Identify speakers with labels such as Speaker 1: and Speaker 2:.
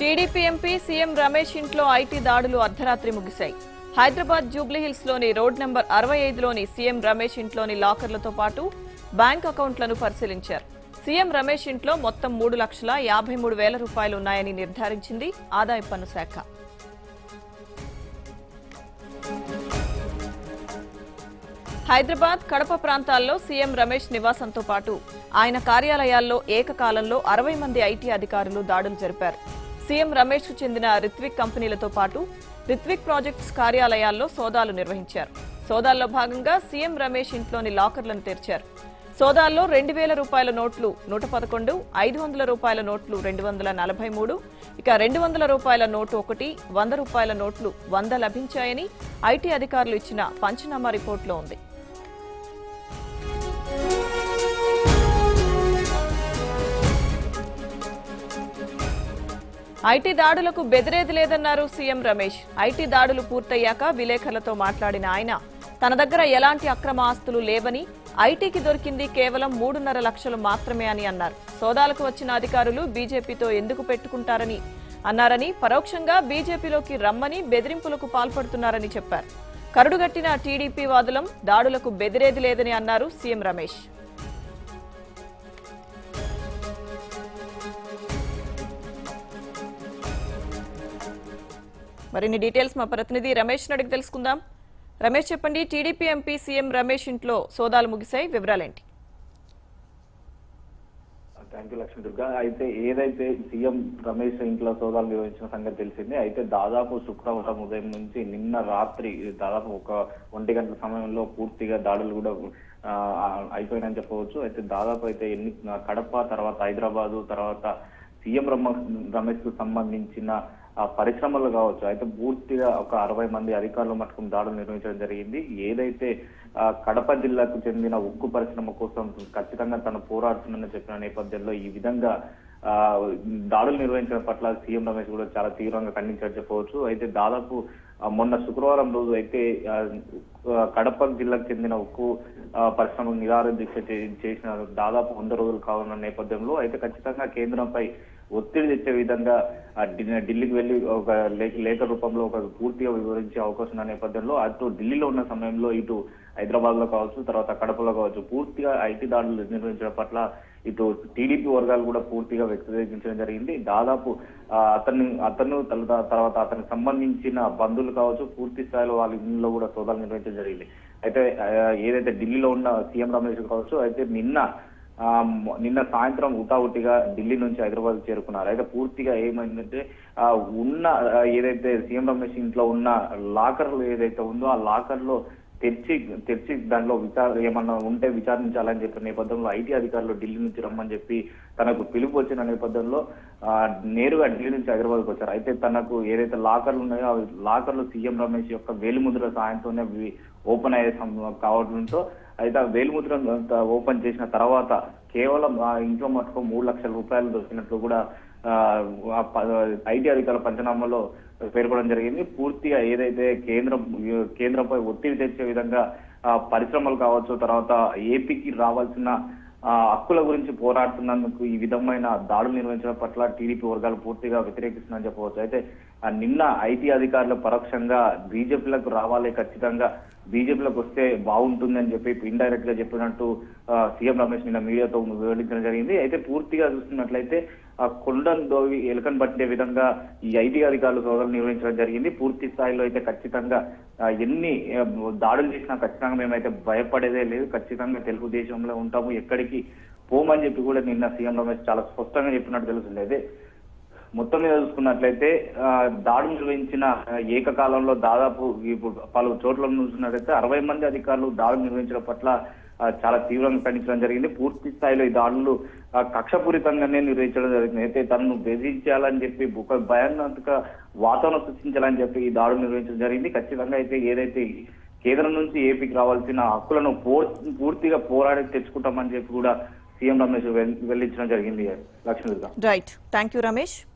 Speaker 1: TDP MP CM Ramesh ఇంట్లో IT దాడులు అర్ధరాత్రి ముగిశాయి. హైదరాబాద్ జూబ్లీహిల్స్ లోని రోడ్ నంబర్ 65లోని సీఎం రమేష్ ఇంట్లోని లాకర్లతో పాటు బ్యాంక్ అకౌంట్లను పరిశీలించారు. సీఎం రమేష్ ఇంట్లో మొత్తం 3,53,000 రూపాయలు ఉన్నాయని నిర్ధారించింది ఆదాయ పన్ను శాఖ. హైదరాబాద్, కడప ప్రాంతాల్లో సీఎం రమేష్ నివాసంతో పాటు ఆయన కార్యాలయాల్లో ఏకకాలంలో 60 మంది ఐటీ అధికారులు దాడులు జరిపారు. సీఎం రమేష్ కు చెందిన రిత్విక్ కంపెనీలతో పాటు రిత్విక్ ప్రాజెక్ట్స్ కార్యాలయాల్లో సోదాలు నిర్వహించారు. సోదాల్లో భాగంగా సీఎం రమేష్ ఇంట్లోని లాకర్లను తెరిచారు. సోదాల్లో 2,000 రూపాయల నోట్లు 111, 500 రూపాయల నోట్లు 243, ఇక 200 రూపాయల నోటు 1, 100 రూపాయల నోట్లు 100 లభించాయని ఐటీ అధికారులు ఇచ్చిన పంచనామా రిపోర్టులో ఉంది. ఐటీ దాడులకు బెదిరేది లేదన్నారు సీఎం రమేష్. ఐటీ దాడులు పూర్తయ్యాక విలేకరులతో మాట్లాడిన ఆయన తన దగ్గర ఎలాంటి అక్రమ ఆస్తులు లేవని, ఐటీకి దొరికింది కేవలం 3.5 లక్షలు మాత్రమే అని అన్నారు. సోదాలకు వచ్చిన అధికారులు బీజేపీతో ఎందుకు పెట్టుకుంటారని అన్నారని, పరోక్షంగా బీజేపీలోకి రమ్మని బెదిరింపులకు పాల్పడుతున్నారని చెప్పారు. కరుడుగట్టిన టీడీపీ వాదులం, దాడులకు బెదిరేది లేదని అన్నారు సీఎం రమేష్. మరిన్ని డీటెయిల్స్ మా ప్రతినిధి రమేష్ అడిగి తెలుసుకుందాం. రమేష్ చెప్పండి, టీడీపీ ఎంపీ సీఎం రమేష్ ఇంట్లో సోదాలు ముగిశాయి, వివరాలేంటి?
Speaker 2: Thank you Lakshmi Durga. అయితే ఏదైతే సీఎం రమేష్ ఇంట్లో సోదాలు నిర్వహించిన సంగతి తెలిసింది. అయితే దాదాపు శుక్రవారం ఉదయం నుంచి నిన్న రాత్రి దాదాపు ఒక 1 గంటల సమయంలో పూర్తిగా దాడులు కూడా అయిపోయినాయని చెప్పవచ్చు. అయితే దాదాపు అయితే కడప, తర్వాత హైదరాబాదు, తర్వాత సీఎం రమేష్ కు సంబంధించిన పరిశ్రమలు కావచ్చు, అయితే పూర్తిగా ఒక 60 మంది అధికారులు మట్టుకు దాడులు నిర్వహించడం జరిగింది. ఏదైతే కడప జిల్లాకు చెందిన ఉక్కు పరిశ్రమ కోసం ఖచ్చితంగా తను పోరాడుతుందని చెప్పిన నేపథ్యంలో ఈ విధంగా దాడులు నిర్వహించడం పట్ల సీఎం రమేష్ కూడా చాలా తీవ్రంగా ఖండించారు చెప్పవచ్చు. అయితే దాదాపు మొన్న శుక్రవారం రోజు అయితే కడప జిల్లాకు చెందిన ఉక్కు పరిశ్రమ నిరాహార దీక్ష చేసిన దాదాపు 100 రోజులు కావున్న నేపథ్యంలో అయితే ఖచ్చితంగా కేంద్రంపై ఒత్తిడి తెచ్చే విధంగా ఢిల్లీకి వెళ్లి ఒక లేఖ రూపంలో ఒక పూర్తిగా వివరించే అవకాశం ఉన్న నేపథ్యంలో అటు ఢిల్లీలో ఉన్న సమయంలో ఇటు హైదరాబాద్ లో కావచ్చు, తర్వాత కడపలో కావచ్చు పూర్తిగా ఐటీ దాడులు నిర్వహించడం పట్ల ఇటు టీడీపీ వర్గాలు కూడా పూర్తిగా వ్యక్తీకరించడం జరిగింది. దాదాపు అతను తర్వాత అతనికి సంబంధించిన బంధువులు కావచ్చు పూర్తి స్థాయిలో వాళ్ళ ఇళ్లలో కూడా సోదాలు నిర్వహించడం జరిగింది. అయితే ఏదైతే ఢిల్లీలో ఉన్న సీఎం రమేష్ కావచ్చు, అయితే నిన్న సాయంత్రం ఉటావుటిగా ఢిల్లీ నుంచి హైదరాబాద్ చేరుకున్నారు. అయితే పూర్తిగా ఏమైందంటే ఏదైతే సీఎం రమేష్ ఇంట్లో ఉన్న లాకర్లు ఏదైతే ఉందో ఆ లాకర్ లో తెరిచి దానిలో ఏమన్నా ఉంటే విచారించాలని చెప్పిన నేపథ్యంలో ఐటీ అధికారులు ఢిల్లీ నుంచి రమ్మని చెప్పి తనకు పిలుపు వచ్చిన నేపథ్యంలో నేరుగా ఢిల్లీ నుంచి హైదరాబాద్కి వచ్చారు. అయితే తనకు ఏదైతే లాకర్లు ఉన్నాయో ఆ లాకర్లు సీఎం రమేష్ యొక్క వేలిముద్ర సాయంతోనే ఓపెన్ అయ్యే కావడంతో అయితే ఆ వేలిముద్ర ఓపెన్ చేసిన తర్వాత కేవలం ఆ ఇంట్లో మటుకు 3 లక్షల రూపాయలు దొరికినట్లు కూడా ఐటీ అధికారుల పంచనామాలో పేర్కొనడం జరిగింది. పూర్తిగా ఏదైతే కేంద్రంపై ఒత్తిడి తెచ్చే విధంగా పరిశ్రమలు కావచ్చు, తర్వాత ఏపీకి రావాల్సిన హక్కుల గురించి పోరాడుతున్నందుకు ఈ విధమైన దాడులు నిర్వహించడం పట్ల టీడీపీ వర్గాలు పూర్తిగా వ్యతిరేకిస్తుందని చెప్పవచ్చు. అయితే నిన్న ఐటీ అధికారులు పరోక్షంగా బీజేపీలకు రావాలి, ఖచ్చితంగా బీజేపీలకు వస్తే బాగుంటుందని చెప్పి ఇండైరెక్ట్ గా చెప్పినట్టు సీఎం రమేష్ నిన్న మీడియాతో వివరించడం జరిగింది. అయితే పూర్తిగా చూస్తున్నట్లయితే కొండను దోవి ఎలుకను పట్టే విధంగా ఈ ఐటీ అధికారులు సోదాలు నిర్వహించడం జరిగింది. పూర్తి స్థాయిలో అయితే ఖచ్చితంగా ఎన్ని దాడులు చేసినా ఖచ్చితంగా మేమైతే భయపడేదే లేదు, ఖచ్చితంగా తెలుగుదేశంలో ఉంటాము, ఎక్కడికి పోమని చెప్పి కూడా నిన్న సీఎం రమేష్ చాలా స్పష్టంగా చెప్పినట్టు తెలుస్తుంది. అయితే మొత్తం మీద చూసుకున్నట్లయితే దాడులు నిర్వహించిన ఏకకాలంలో దాదాపు ఇప్పుడు పలు చోట్ల చూసినట్లయితే 60 మంది అధికారులు దాడులు నిర్వహించడం పట్ల చాలా తీవ్రంగా ఖండించడం జరిగింది. పూర్తి స్థాయిలో ఈ దాడులు కక్షపూరితంగానే నిర్వహించడం జరిగింది. అయితే తనను బెదిరించాలని చెప్పి ఒక భయానక వాతావరణం సృష్టించాలని చెప్పి ఈ దాడులు నిర్వహించడం జరిగింది. ఖచ్చితంగా అయితే ఏదైతే కేంద్రం నుంచి ఏపీకి రావాల్సిన హక్కులను పూర్తిగా పోరాడి తెచ్చుకుంటామని చెప్పి కూడా సీఎం రమేష్ వెల్లడించడం జరిగింది. Lakshmi.
Speaker 1: Right, thank you Ramesh.